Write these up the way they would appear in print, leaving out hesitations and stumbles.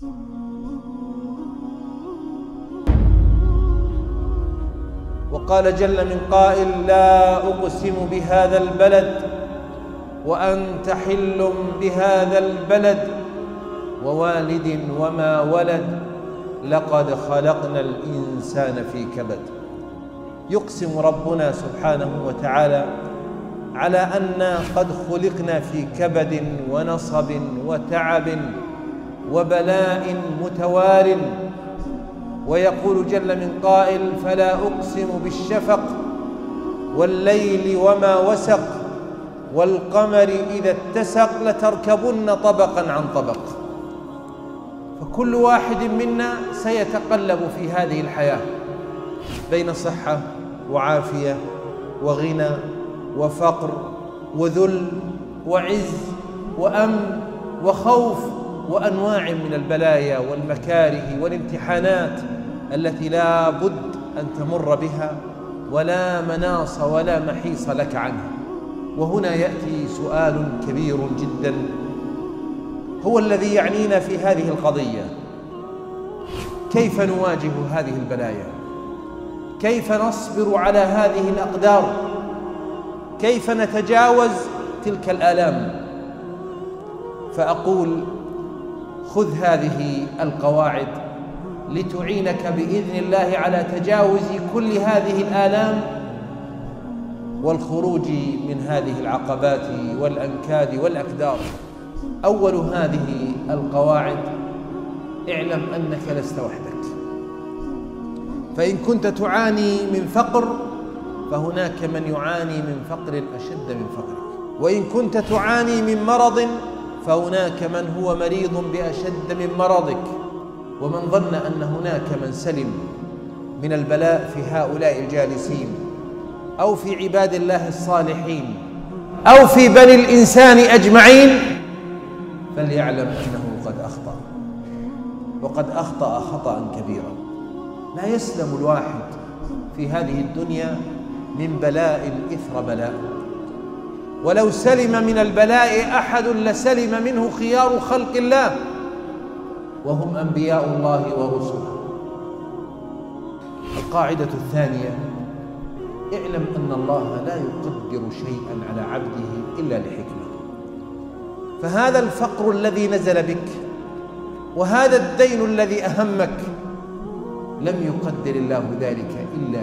وقال جل من قائل: لا أقسم بهذا البلد وأنت حل بهذا البلد ووالد وما ولد لقد خلقنا الإنسان في كبد. يقسم ربنا سبحانه وتعالى على أن قد خلقنا في كبد ونصب وتعب وبلاء متوال. ويقول جل من قائل: فلا أقسم بالشفق والليل وما وسق والقمر إذا اتسق لتركبن طبقا عن طبق. فكل واحد منا سيتقلب في هذه الحياة بين صحة وعافية وغنى وفقر وذل وعز وأمن وخوف وأنواع من البلايا والمكاره والامتحانات التي لا بد أن تمر بها ولا مناص ولا محيص لك عنها. وهنا يأتي سؤال كبير جدا هو الذي يعنينا في هذه القضية: كيف نواجه هذه البلايا؟ كيف نصبر على هذه الأقدار؟ كيف نتجاوز تلك الآلام؟ فأقول: خذ هذه القواعد لتعينك بإذن الله على تجاوز كل هذه الآلام والخروج من هذه العقبات والأنكاد والأكدار. أول هذه القواعد: اعلم أنك لست وحدك. فإن كنت تعاني من فقر فهناك من يعاني من فقر أشد من فقرك، وإن كنت تعاني من مرض فهناك من هو مريض بأشد من مرضك. ومن ظن أن هناك من سلم من البلاء في هؤلاء الجالسين أو في عباد الله الصالحين أو في بني الإنسان أجمعين فليعلم أنه قد أخطأ، وقد أخطأ خطأ كبيرا. لا يسلم الواحد في هذه الدنيا من بلاء إثر بلاء، ولو سلم من البلاء أحد لسلم منه خيار خلق الله وهم أنبياء الله ورسله. القاعدة الثانية: اعلم أن الله لا يقدر شيئا على عبده إلا لحكمة. فهذا الفقر الذي نزل بك وهذا الدين الذي أهمك لم يقدر الله ذلك إلا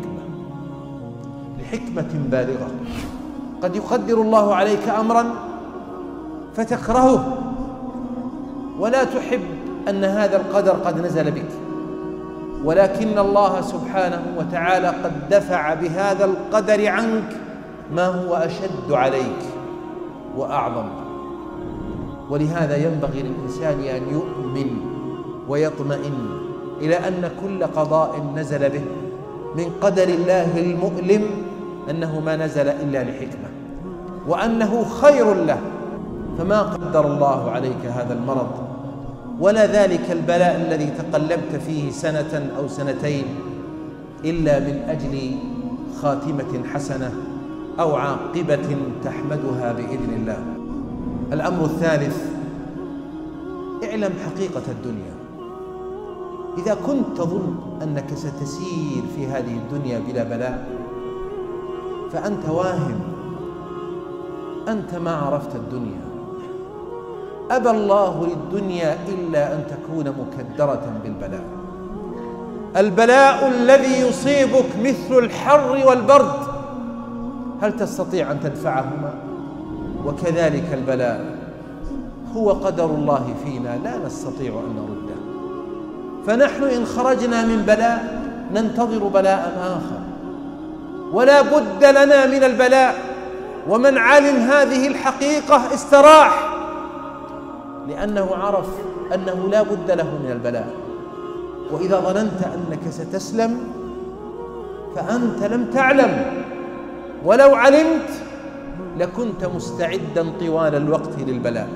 لحكمة بالغة. قد يقدر الله عليك أمرا فتكرهه ولا تحب أن هذا القدر قد نزل بك، ولكن الله سبحانه وتعالى قد دفع بهذا القدر عنك ما هو أشد عليك وأعظم. ولهذا ينبغي للإنسان أن يؤمن ويطمئن إلى أن كل قضاء نزل به من قدر الله المؤلم أنه ما نزل إلا لحكمة وأنه خير له. فما قدر الله عليك هذا المرض ولا ذلك البلاء الذي تقلبت فيه سنة أو سنتين إلا من أجل خاتمة حسنة أو عاقبة تحمدها بإذن الله. الأمر الثالث: اعلم حقيقة الدنيا. إذا كنت تظن أنك ستسير في هذه الدنيا بلا بلاء فأنت واهم، أنت ما عرفت الدنيا. أبى الله للدنيا إلا أن تكون مكدرة بالبلاء. البلاء الذي يصيبك مثل الحر والبرد، هل تستطيع أن تدفعهما؟ وكذلك البلاء هو قدر الله فينا لا نستطيع أن نرده. فنحن إن خرجنا من بلاء ننتظر بلاء آخر، ولا بد لنا من البلاء. ومن علم هذه الحقيقة استراح، لأنه عرف أنه لا بد له من البلاء. وإذا ظننت أنك ستسلم فأنت لم تعلم، ولو علمت لكنت مستعدا طوال الوقت للبلاء.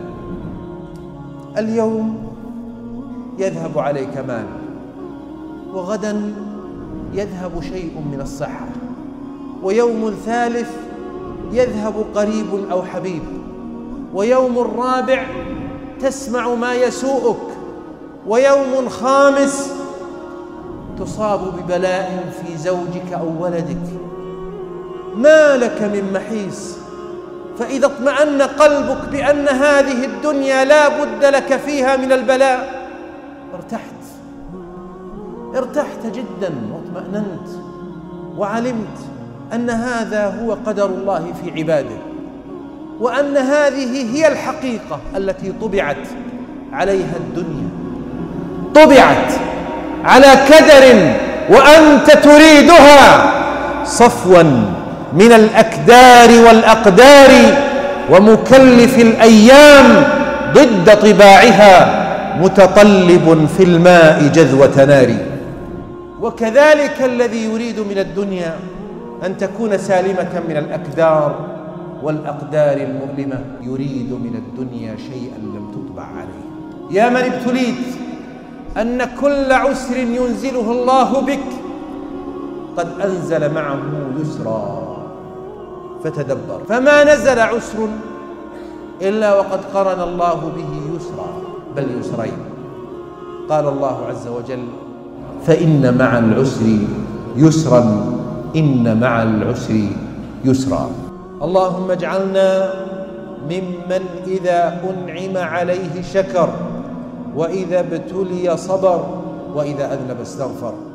اليوم يذهب عليك مال، وغدا يذهب شيء من الصحة، ويوم ثالث يذهب قريب أو حبيب، ويوم الرابع تسمع ما يسوءك، ويوم خامس تصاب ببلاء في زوجك أو ولدك، ما لك من محيص. فإذا اطمأن قلبك بأن هذه الدنيا لا بد لك فيها من البلاء ارتحت جدا واطمأننت، وعلمت أن هذا هو قدر الله في عباده، وأن هذه هي الحقيقة التي طبعت عليها الدنيا، طبعت على كدر وأنت تريدها صفوا من الأكدار والأقدار، ومكلف الأيام ضد طباعها متطلب في الماء جذوة نار. وكذلك الذي يريد من الدنيا أن تكون سالمة من الأكدار والأقدار المؤلمة يريد من الدنيا شيئا لم تطبع عليه. يا من ابتليت أن كل عسر ينزله الله بك قد أنزل معه يسرا، فتدبر، فما نزل عسر إلا وقد قرن الله به يسرا، بل يسرين. قال الله عز وجل: فإن مع العسر يسرا، إن مع العسر يسرا. اللهم اجعلنا ممن إذا أنعم عليه شكر، وإذا ابتلي صبر، وإذا أذنب استغفر.